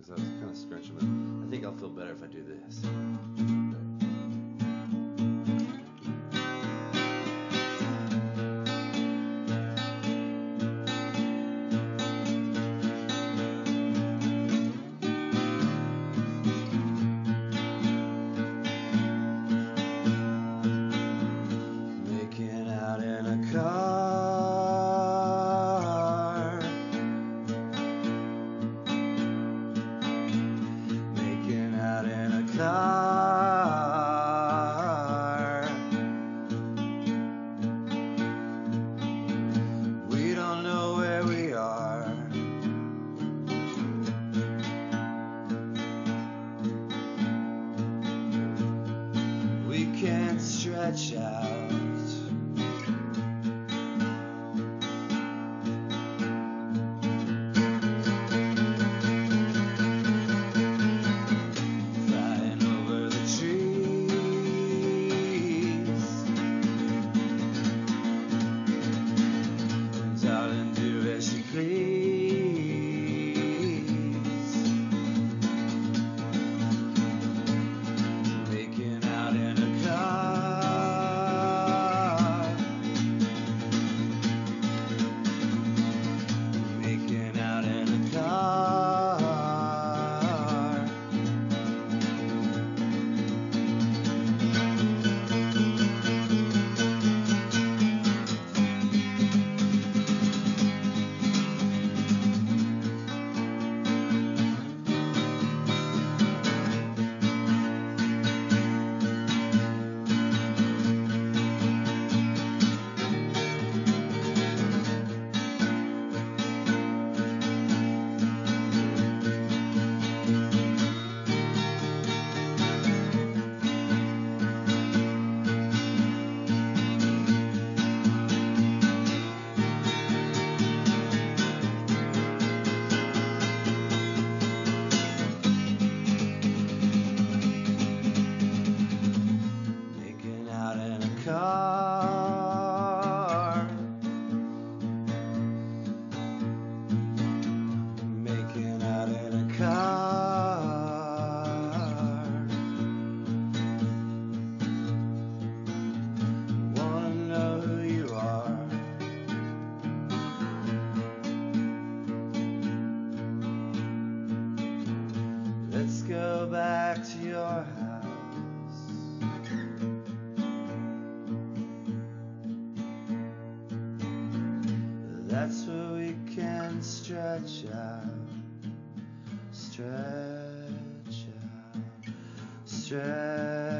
because I was kind of stretching it. I think I'll feel better if I do this. Making out in a car, making out in a car. We don't know where we are. We can't stretch out. Flying over the trees. Darling, do as you please. Making out in a car. Making out in a car. Making out in a car. Making out in a car. Wanna know who you are. Let's go back to your house. That's where we can stretch out, stretch out, stretch